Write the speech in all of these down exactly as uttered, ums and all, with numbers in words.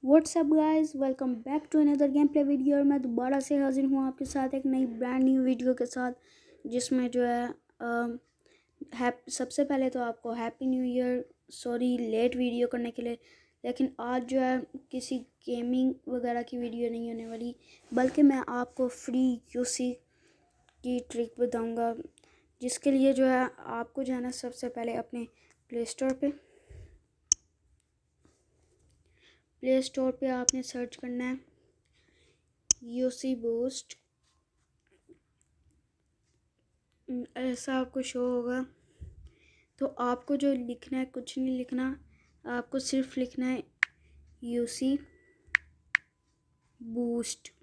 WhatsApp guys, welcome back to another game play video. और मैं दोबारा से हाजिर हूँ आपके साथ एक नई ब्रांड न्यू वीडियो के साथ, जिसमें जो है आ, हैप सबसे पहले तो आपको happy new year. Sorry late video करने के लिए, लेकिन आज जो है किसी गेमिंग वगैरह की वीडियो नहीं होने वाली, बल्कि मैं आपको फ्री यूसी की ट्रिक बताऊँगा, जिसके लिए जो है आपको जो है ना सबसे पहले अपने प्ले स्टोर पे प्ले स्टोर पे आपने सर्च करना है यूसी बूस्ट। ऐसा आपको शो होगा। तो आपको जो लिखना है, कुछ नहीं लिखना, आपको सिर्फ लिखना है यूसी बूस्ट।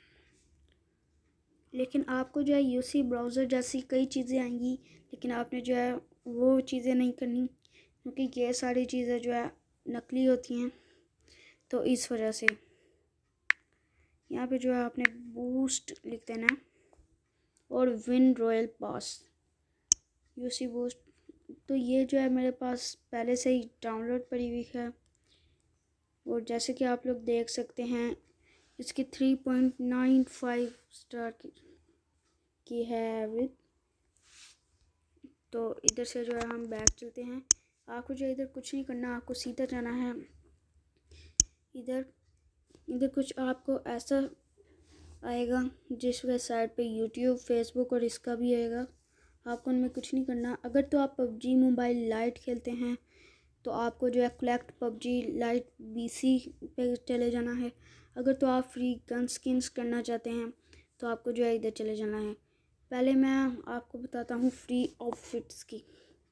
लेकिन आपको जो है यूसी ब्राउज़र जैसी कई चीज़ें आएंगी, लेकिन आपने जो है वो चीज़ें नहीं करनी, क्योंकि ये सारी चीज़ें जो है नकली होती हैं। तो इस वजह से यहाँ पे जो है आपने बूस्ट लिख देना है और win royal pass UC boost. तो ये जो है मेरे पास पहले से ही डाउनलोड पड़ी हुई है, और जैसे कि आप लोग देख सकते हैं इसकी three point nine five star की, की है एवरेज। तो इधर से जो है हम बैक चलते हैं। आपको जो इधर कुछ नहीं करना, आपको सीधा जाना है इधर। इधर कुछ आपको ऐसा आएगा जिसके साइड पे यूट्यूब, फेसबुक और इसका भी आएगा। आपको उनमें कुछ नहीं करना। अगर तो आप पबजी मोबाइल लाइट खेलते हैं तो आपको जो है कलेक्ट पबजी लाइट बीसी पे चले जाना है। अगर तो आप फ्री गन स्किन्स करना चाहते हैं तो आपको जो है इधर चले जाना है। पहले मैं आपको बताता हूँ फ्री आउटफिट्स की।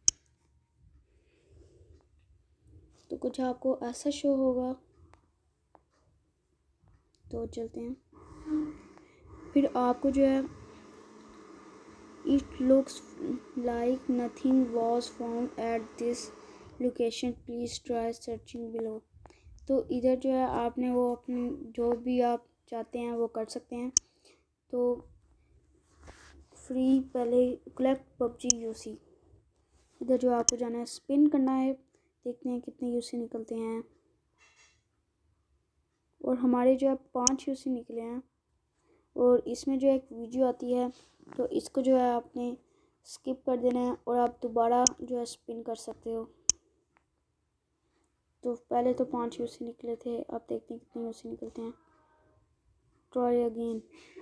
तो कुछ आपको ऐसा शो होगा, तो चलते हैं। फिर आपको जो है it looks like nothing was found at this location, please try searching below. तो इधर जो है आपने वो अपनी जो भी आप चाहते हैं वो कर सकते हैं। तो फ्री पहले कलेक्ट पबजी यूसी, इधर जो आपको जाना है स्पिन करना है, देखते हैं कितने यूसी निकलते हैं। और हमारे जो है पांच यूसी निकले हैं। और इसमें जो एक वीडियो आती है, तो इसको जो है आपने स्किप कर देना है और आप दोबारा जो है स्पिन कर सकते हो। तो पहले तो पांच यूसी निकले थे, अब देखते हैं कितने यूसी निकलते हैं। ट्राई अगेन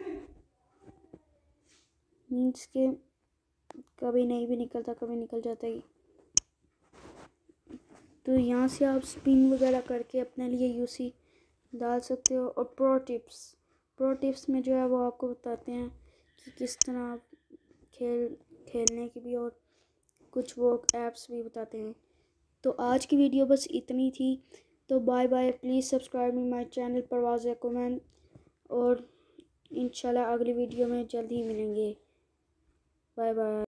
मीन्स के कभी नहीं भी निकलता, कभी निकल जाता है। तो यहाँ से आप स्पिन वगैरह करके अपने लिए यूसी डाल सकते हो। और प्रो टिप्स प्रो टिप्स में जो है वो आपको बताते हैं कि किस तरह आप खेल खेलने की भी, और कुछ वो ऐप्स भी बताते हैं। तो आज की वीडियो बस इतनी थी। तो bye bye. Please subscribe me my channel Parwaz recommend, और इंशाल्लाह अगली वीडियो में जल्द ही मिलेंगे। Bye bye.